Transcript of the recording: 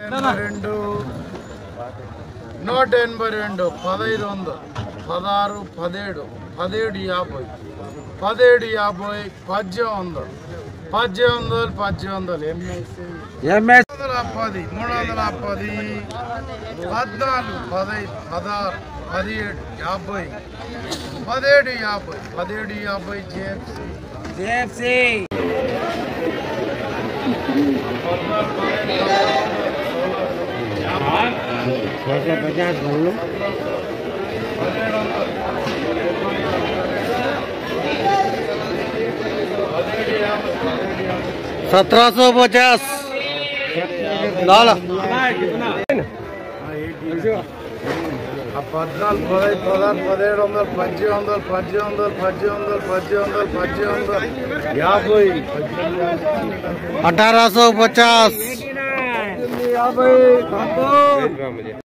82 182 1500 16 17 1750 1750 1800 1800 MS 310 14 16 17 50 JFC कैसे 50 बोल लो 1750 लाला 14 1850